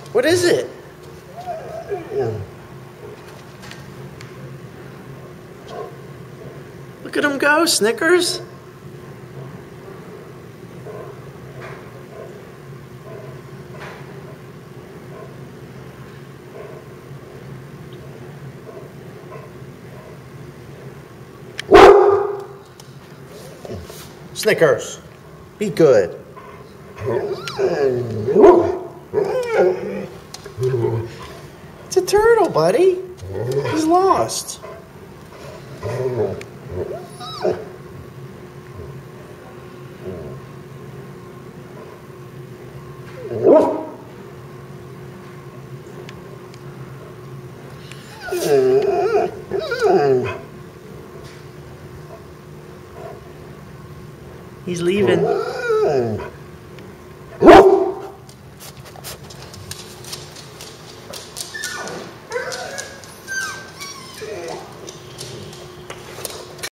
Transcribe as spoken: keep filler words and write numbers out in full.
What is it? Look at him go, Snickers. Snickers, be good. It's a turtle, buddy. He's lost. He's leaving.